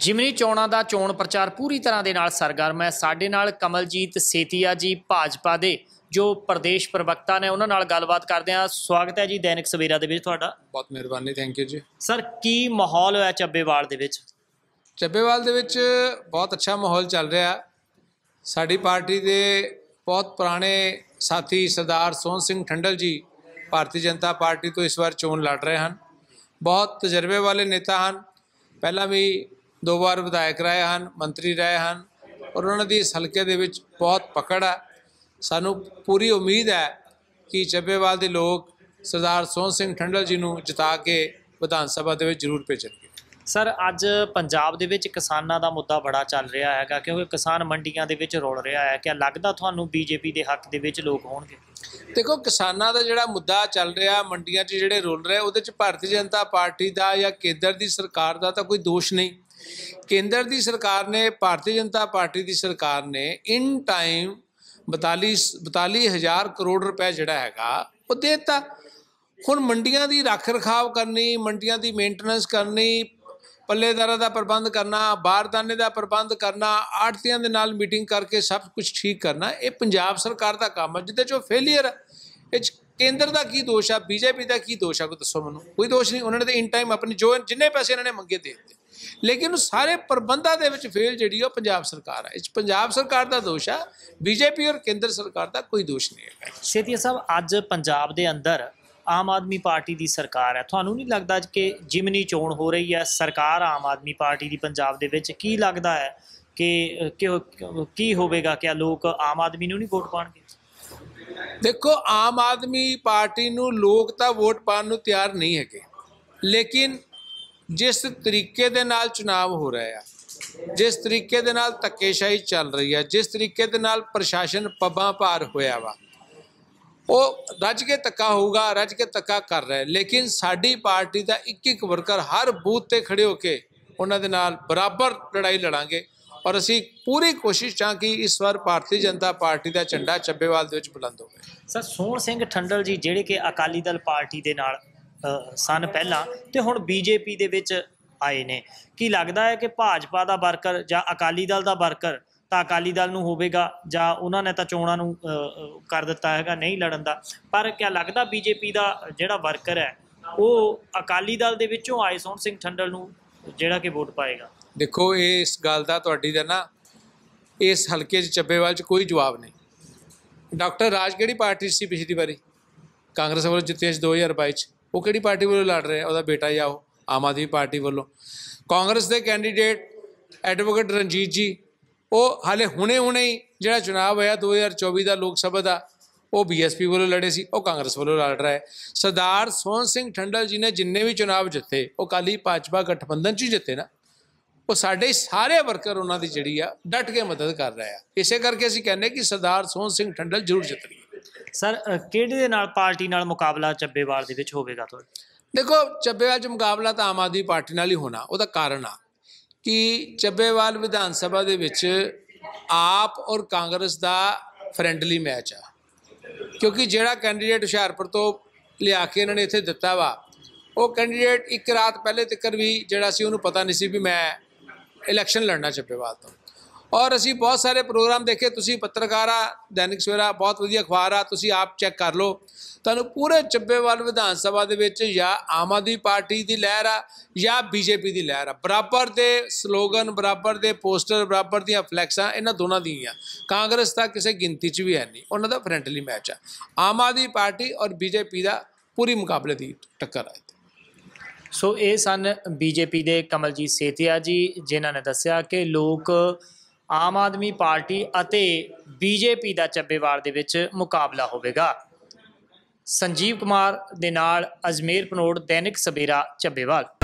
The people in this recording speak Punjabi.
ਜਿਮਨੀ ਚੋਣਾਂ ਦਾ ਚੋਣ ਪ੍ਰਚਾਰ ਪੂਰੀ ਤਰ੍ਹਾਂ ਦੇ ਨਾਲ ਸਰਗਰਮ ਹੈ। ਸਾਡੇ ਨਾਲ ਕਮਲਜੀਤ ਸੇਤੀਆ ਜੀ ਭਾਜਪਾ ਦੇ ਜੋ ਪ੍ਰਦੇਸ਼ ਪ੍ਰਵਕਤਾ ਨੇ, ਉਹਨਾਂ ਨਾਲ ਗੱਲਬਾਤ ਕਰਦੇ ਹਾਂ। ਸਵਾਗਤ ਹੈ ਜੀ ਦੈਨਿਕ ਸਵੇਰਾ ਦੇ ਵਿੱਚ ਤੁਹਾਡਾ। ਬਹੁਤ ਮਿਹਰਬਾਨੀ, ਥੈਂਕ ਯੂ ਜੀ। ਸਰ, ਕੀ ਮਾਹੌਲ ਹੋਇਆ ਚੱਬੇਵਾਲ ਦੇ ਵਿੱਚ? ਚੱਬੇਵਾਲ ਦੇ ਵਿੱਚ ਬਹੁਤ ਅੱਛਾ ਮਾਹੌਲ ਚੱਲ ਰਿਹਾ। ਸਾਡੀ ਪਾਰਟੀ ਦੇ ਬਹੁਤ ਪੁਰਾਣੇ ਸਾਥੀ ਸਰਦਾਰ ਸੋਹਣ ਸਿੰਘ ਠੰਡਲ ਜੀ ਭਾਰਤੀ ਜਨਤਾ ਪਾਰਟੀ ਤੋਂ ਇਸ ਵਾਰ ਚੋਣ ਲੜ ਰਹੇ ਹਨ। ਬਹੁਤ ਤਜਰਬੇ ਵਾਲੇ ਨੇਤਾ ਹਨ, ਪਹਿਲਾਂ ਵੀ 2 ਵਾਰ ਵਿਧਾਇਕ ਰਹੇ ਹਨ, ਮੰਤਰੀ ਰਹੇ ਹਨ ਔਰ ਉਹਨਾਂ ਦੀ ਇਸ ਹਲਕੇ ਦੇ ਵਿੱਚ ਬਹੁਤ ਪਕੜ ਹੈ। ਸਾਨੂੰ ਪੂਰੀ ਉਮੀਦ ਹੈ ਕਿ ਚੱਬੇਵਾਲ ਦੇ ਲੋਕ ਸਰਦਾਰ ਸੋਹਣ ਸਿੰਘ ਠੰਡਲ ਜੀ ਨੂੰ ਜਿਤਾ ਕੇ ਵਿਧਾਨ ਸਭਾ ਦੇ ਵਿੱਚ ਜ਼ਰੂਰ ਭੇਜਣਗੇ। ਸਰ, ਅੱਜ ਪੰਜਾਬ ਦੇ ਵਿੱਚ ਕਿਸਾਨਾਂ ਦਾ ਮੁੱਦਾ ਬੜਾ ਚੱਲ ਰਿਹਾ ਹੈਗਾ, ਕਿਉਂਕਿ ਕਿਸਾਨ ਮੰਡੀਆਂ ਦੇ ਵਿੱਚ ਰੁਲ ਰਿਹਾ ਹੈ। ਕਿਆ ਲੱਗਦਾ ਤੁਹਾਨੂੰ ਬੀਜੇਪੀ ਦੇ ਹੱਕ ਦੇ ਵਿੱਚ ਲੋਕ ਹੋਣਗੇ? ਦੇਖੋ, ਕਿਸਾਨਾਂ ਦਾ ਜਿਹੜਾ ਮੁੱਦਾ ਚੱਲ ਰਿਹਾ ਮੰਡੀਆਂ 'ਚ ਜਿਹੜੇ ਰੁਲ ਰਹੇ, ਉਹਦੇ 'ਚ ਭਾਰਤੀ ਜਨਤਾ ਪਾਰਟੀ ਦਾ ਜਾਂ ਕੇਂਦਰ ਦੀ ਸਰਕਾਰ ਦਾ ਤਾਂ ਕੋਈ ਦੋਸ਼ ਨਹੀਂ। ਕੇਂਦਰ ਦੀ ਸਰਕਾਰ ਨੇ, ਭਾਰਤੀ ਜਨਤਾ ਪਾਰਟੀ ਦੀ ਸਰਕਾਰ ਨੇ ਇਨ ਟਾਈਮ 42,000 ਕਰੋੜ ਰੁਪਏ ਜਿਹੜਾ ਹੈਗਾ ਉਹ ਦੇ ਦਿੱਤਾ। ਹੁਣ ਮੰਡੀਆਂ ਦੀ ਰੱਖ ਰਖਾਵ ਕਰਨੀ, ਮੰਡੀਆਂ ਦੀ ਮੇਨਟੇਨੈਂਸ ਕਰਨੀ, ਪੱਲੇਦਾਰਾਂ ਦਾ ਪ੍ਰਬੰਧ ਕਰਨਾ, ਬਾਰਦਾਨੇ ਦਾ ਪ੍ਰਬੰਧ ਕਰਨਾ, ਆੜ੍ਹਤੀਆਂ ਦੇ ਨਾਲ ਮੀਟਿੰਗ ਕਰਕੇ ਸਭ ਕੁਝ ਠੀਕ ਕਰਨਾ, ਇਹ ਪੰਜਾਬ ਸਰਕਾਰ ਦਾ ਕੰਮ ਹੈ ਜਿਹਦੇ 'ਚ ਉਹ ਫੇਲੀਅਰ ਹੈ। ਇਹ 'ਚ ਕੇਂਦਰ ਦਾ ਕੀ ਦੋਸ਼ ਆ, ਬੀਜੇਪੀ ਦਾ ਕੀ ਦੋਸ਼ ਆ? ਕੋਈ ਦੱਸੋ ਮੈਨੂੰ। ਕੋਈ ਦੋਸ਼ ਨਹੀਂ। ਉਹਨਾਂ ਨੇ ਤਾਂ ਇਨ ਟਾਈਮ ਆਪਣੀ ਜਿੰਨੇ ਪੈਸੇ ਇਹਨਾਂ ਨੇ ਮੰਗੇ ਦੇ ਦਿੱਤੇ, ਲੇਕਿਨ ਸਾਰੇ ਪ੍ਰਬੰਧਾਂ ਦੇ ਵਿੱਚ ਫੇਲ ਜਿਹੜੀ ਉਹ ਪੰਜਾਬ ਸਰਕਾਰ ਹੈ। ਇਹ 'ਚ ਪੰਜਾਬ ਸਰਕਾਰ ਦਾ ਦੋਸ਼ ਆ, ਬੀਜੇਪੀ ਔਰ ਕੇਂਦਰ ਸਰਕਾਰ ਦਾ ਕੋਈ ਦੋਸ਼ ਨਹੀਂ ਹੈ। ਸੇਤੀਆ ਸਾਹਿਬ, ਅੱਜ ਪੰਜਾਬ ਦੇ ਅੰਦਰ ਆਮ ਆਦਮੀ ਪਾਰਟੀ ਦੀ ਸਰਕਾਰ ਹੈ। ਤੁਹਾਨੂੰ ਨਹੀਂ ਲੱਗਦਾ ਕਿ ਜਿਮਨੀ ਚੋਣ ਹੋ ਰਹੀ ਹੈ, ਸਰਕਾਰ ਆਮ ਆਦਮੀ ਪਾਰਟੀ ਦੀ ਪੰਜਾਬ ਦੇ ਵਿੱਚ? ਕੀ ਲੱਗਦਾ ਹੈ ਕਿ ਕੀ ਹੋਵੇਗਾ? ਕਿਆ ਲੋਕ ਆਮ ਆਦਮੀ ਨੂੰ ਨਹੀਂ ਵੋਟ ਪਾਉਣਗੇ? ਦੇਖੋ, ਆਮ ਆਦਮੀ ਪਾਰਟੀ ਨੂੰ ਲੋਕ ਤਾਂ ਵੋਟ ਪਾਉਣ ਨੂੰ ਤਿਆਰ ਨਹੀਂ ਹੈਗੇ, ਲੇਕਿਨ ਜਿਸ ਤਰੀਕੇ ਦੇ ਨਾਲ ਚੁਣਾਵ ਹੋ ਰਿਹਾ ਆ, ਜਿਸ ਤਰੀਕੇ ਦੇ ਨਾਲ ਧੱਕੇਸ਼ਾਹੀ ਚੱਲ ਰਹੀ ਹੈ, ਜਿਸ ਤਰੀਕੇ ਦੇ ਨਾਲ ਪ੍ਰਸ਼ਾਸਨ ਪੱਬਾਂ ਭਾਰ ਹੋਇਆ ਵਾ, ਉਹ ਰੱਜ ਕੇ ਧੱਕਾ ਹੋਊਗਾ, ਰੱਜ ਕੇ ਧੱਕਾ ਕਰ ਰਿਹਾ। ਲੇਕਿਨ ਸਾਡੀ ਪਾਰਟੀ ਦਾ ਇੱਕ ਵਰਕਰ ਹਰ ਬੂਥ 'ਤੇ ਖੜੇ ਹੋ ਕੇ ਉਹਨਾਂ ਦੇ ਨਾਲ ਬਰਾਬਰ ਲੜਾਈ ਲੜਾਂਗੇ ਔਰ ਅਸੀਂ ਪੂਰੀ ਕੋਸ਼ਿਸ਼ ਚਾਂ ਕਿ ਇਸ ਵਾਰ ਭਾਰਤੀ ਜਨਤਾ ਪਾਰਟੀ ਦਾ ਝੰਡਾ ਚੱਬੇਵਾਲ ਦੇ ਵਿੱਚ ਬੁਲੰਦ ਹੋਵੇ। ਸਰ, ਸੋਹਣ ਸਿੰਘ ਠੰਡਲ ਜੀ ਜਿਹੜੇ ਕਿ ਅਕਾਲੀ ਦਲ ਪਾਰਟੀ ਦੇ ਨਾਲ ਸਨ ਪਹਿਲਾਂ, ਤੇ ਹੁਣ ਬੀਜੇਪੀ ਦੇ ਵਿੱਚ ਆਏ ਨੇ, ਕੀ ਲੱਗਦਾ ਹੈ ਕਿ ਭਾਜਪਾ ਦਾ ਵਰਕਰ ਜਾਂ ਅਕਾਲੀ ਦਲ ਦਾ ਵਰਕਰ ਤਾਂ ਅਕਾਲੀ ਦਲ ਨੂੰ ਹੋਵੇਗਾ, ਜਾਂ ਉਹਨਾਂ ਨੇ ਤਾਂ ਚੋਣਾਂ ਨੂੰ ਕਰ ਦਿੱਤਾ ਹੈਗਾ ਨਹੀਂ ਲੜਨ ਦਾ, ਪਰ ਕਿਆ ਲੱਗਦਾ ਬੀਜੇਪੀ ਦਾ ਜਿਹੜਾ ਵਰਕਰ ਹੈ ਉਹ ਅਕਾਲੀ ਦਲ ਦੇ ਵਿੱਚੋਂ ਆਏ ਸੋਹਣ ਸਿੰਘ ਠੰਡਲ ਨੂੰ ਜਿਹੜਾ ਕਿ ਵੋਟ ਪਾਏਗਾ? ਦੇਖੋ, ਇਸ ਗੱਲ ਦਾ ਤੁਹਾਡੀ ਦਾ ਨਾ ਇਸ ਹਲਕੇ 'ਚ ਚੱਬੇਵਾਲ 'ਚ ਕੋਈ ਜਵਾਬ ਨਹੀਂ। ਡਾਕਟਰ ਰਾਜ ਕਿਹੜੀ ਪਾਰਟੀ ਸੀ ਪਿਛਲੀ ਵਾਰੀ? ਕਾਂਗਰਸ ਵੱਲੋਂ ਜਿੱਤੇ ਸੀ 2022 'ਚ। ਉਹ ਕਿਹੜੀ ਪਾਰਟੀ ਵੱਲੋਂ ਲੜ ਰਿਹਾ? ਉਹਦਾ ਬੇਟਾ ਜਾਂ ਉਹ ਆਮ ਆਦਮੀ ਪਾਰਟੀ ਵੱਲੋਂ। ਕਾਂਗਰਸ ਦੇ ਕੈਂਡੀਡੇਟ ਐਡਵੋਕੇਟ ਰਣਜੀਤ ਜੀ, ਉਹ ਹਾਲੇ ਹੁਣੇ ਹੀ ਜਿਹੜਾ ਚੁਣਾਵ ਹੋਇਆ 2024 ਦਾ ਲੋਕ ਸਭਾ ਦਾ, ਉਹ ਬੀਐਸਪੀ ਵੱਲੋਂ ਲੜੇ ਸੀ, ਉਹ ਕਾਂਗਰਸ ਵੱਲੋਂ ਲੜ ਰਿਹਾ ਹੈ। ਸਰਦਾਰ ਸੋਹਣ ਸਿੰਘ ਠੰਡਲ ਜੀ ਨੇ ਜਿੰਨੇ ਵੀ ਚੁਣਾਵ ਜਿੱਤੇ ਉਹ ਅਕਾਲੀ ਭਾਜਪਾ ਗਠਬੰਧਨ 'ਚ ਹੀ ਜਿੱਤੇ ਨਾ। ਉਹ ਸਾਡੇ ਸਾਰੇ ਵਰਕਰ ਉਹਨਾਂ ਦੀ ਜਿਹੜੀ ਆ ਡਟ ਕੇ ਮਦਦ ਕਰ ਰਹੇ ਆ। ਇਸੇ ਕਰਕੇ ਅਸੀਂ ਕਹਿੰਦੇ ਕਿ ਸਰਦਾਰ ਸੋਹਣ ਸਿੰਘ ਠੰਡਲ ਜ਼ਰੂਰ ਜਿੱਤਣਗੇ। ਸਰ, ਕਿਹੜੇ ਦੇ ਨਾਲ ਪਾਰਟੀ ਨਾਲ ਮੁਕਾਬਲਾ ਚੱਬੇਵਾਲ ਦੇ ਵਿੱਚ ਹੋਵੇਗਾ ਤੁਹਾਡਾ? ਦੇਖੋ, ਚੱਬੇਵਾਲ 'ਚ ਮੁਕਾਬਲਾ ਤਾਂ ਆਮ ਆਦਮੀ ਪਾਰਟੀ ਨਾਲ ਹੀ ਹੋਣਾ। ਉਹਦਾ ਕਾਰਨ ਆ ਕਿ ਚੱਬੇਵਾਲ ਵਿਧਾਨ ਸਭਾ ਦੇ ਵਿੱਚ ਆਪ ਔਰ ਕਾਂਗਰਸ ਦਾ ਫਰੈਂਡਲੀ ਮੈਚ ਆ, ਕਿਉਂਕਿ ਜਿਹੜਾ ਕੈਂਡੀਡੇਟ ਹੁਸ਼ਿਆਰਪੁਰ ਤੋਂ ਲਿਆ ਕੇ ਇਹਨਾਂ ਨੇ ਇੱਥੇ ਦਿੱਤਾ ਵਾ, ਉਹ ਕੈਂਡੀਡੇਟ ਇੱਕ ਰਾਤ ਪਹਿਲੇ ਤੱਕ ਵੀ ਜਿਹੜਾ ਸੀ ਉਹਨੂੰ ਪਤਾ ਨਹੀਂ ਸੀ ਵੀ ਮੈਂ ਇਲੈਕਸ਼ਨ ਲੜਨਾ ਚੱਬੇਵਾਲ ਤੋਂ। ਔਰ ਅਸੀਂ ਬਹੁਤ ਸਾਰੇ ਪ੍ਰੋਗਰਾਮ ਦੇਖੇ। ਤੁਸੀਂ ਪੱਤਰਕਾਰ ਆ, ਦੈਨਿਕ ਸਵੇਰਾ ਬਹੁਤ ਵਧੀਆ ਅਖਬਾਰ ਆ, ਤੁਸੀਂ ਆਪ ਚੈੱਕ ਕਰ ਲਓ। ਤੁਹਾਨੂੰ ਪੂਰੇ ਚੱਬੇਵਾਲ ਵਿਧਾਨ ਸਭਾ ਦੇ ਵਿੱਚ ਜਾਂ ਆਮ ਆਦਮੀ ਪਾਰਟੀ ਦੀ ਲਹਿਰ ਆ ਜਾਂ ਬੀਜੇਪੀ ਦੀ ਲਹਿਰ ਆ। ਬਰਾਬਰ ਦੇ ਸਲੋਗਨ, ਬਰਾਬਰ ਦੇ ਪੋਸਟਰ, ਬਰਾਬਰ ਦੀਆਂ ਫਲੈਕਸਾਂ ਇਹਨਾਂ ਦੋਨਾਂ ਦੀਆਂ। ਕਾਂਗਰਸ ਤਾਂ ਕਿਸੇ ਗਿਣਤੀ 'ਚ ਵੀ ਹੈ ਨਹੀਂ। ਉਹਨਾਂ ਦਾ ਫਰੈਂਡਲੀ ਮੈਚ ਆ। ਆਮ ਆਦਮੀ ਪਾਰਟੀ ਔਰ ਬੀਜੇਪੀ ਦਾ ਪੂਰੀ ਮੁਕਾਬਲੇ ਦੀ ਟੱਕਰ ਹੈ। ਸੋ ਇਹ ਸਨ ਬੀਜੇਪੀ ਦੇ ਕਮਲਜੀਤ ਸੇਤੀਆ ਜੀ, ਜਿਨ੍ਹਾਂ ਨੇ ਦੱਸਿਆ ਕਿ ਲੋਕ ਆਮ ਆਦਮੀ ਪਾਰਟੀ ਅਤੇ ਬੀਜੇਪੀ ਦਾ ਚੱਬੇਵਾਲ ਦੇ ਵਿੱਚ ਮੁਕਾਬਲਾ ਹੋਵੇਗਾ। ਸੰਜੀਵ ਕੁਮਾਰ ਦੇ ਨਾਲ ਅਜਮੇਰ ਪਨੋੜ, ਦੈਨਿਕ ਸਵੇਰਾ, ਚੱਬੇਵਾਲ।